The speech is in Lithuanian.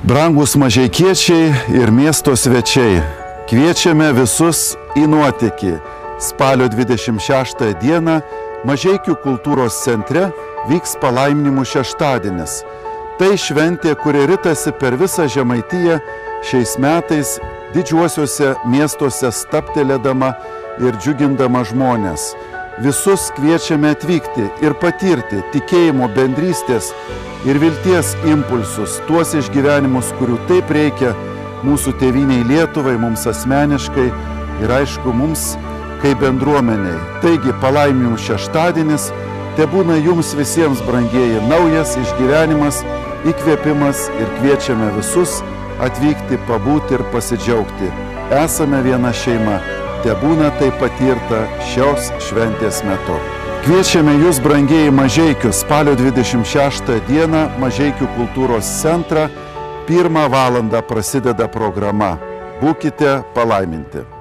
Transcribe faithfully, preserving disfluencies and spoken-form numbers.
Brangus mažeikiečiai ir miesto svečiai, kviečiame visus į nuotykį. Spalio dvidešimt šeštąją dieną Mažeikių kultūros centre vyks palaiminimų šeštadienis. Tai šventė, kuri ritasi per visą Žemaitiją, šiais metais didžiuosiuose miestuose stabtelėdama ir džiugindama žmonės. Visus kviečiame atvykti ir patirti tikėjimo, bendrystės ir vilties impulsus, tuos išgyvenimus, kurių taip reikia mūsų tėvynei Lietuvai, mums asmeniškai ir aišku mums kaip bendruomeniai. Taigi palaiminimų šeštadienis tebūna jums visiems, brangieji, naujas išgyvenimas, įkvėpimas ir kviečiame visus atvykti, pabūti ir pasidžiaugti. Esame viena šeima. Tebūna tai patirta šios šventės metu. Kviečiame jūs, brangieji Mažeikių, spalio dvidešimt šeštąją dieną Mažeikių kultūros centrą. Pirmą valandą prasideda programa. Būkite palaiminti.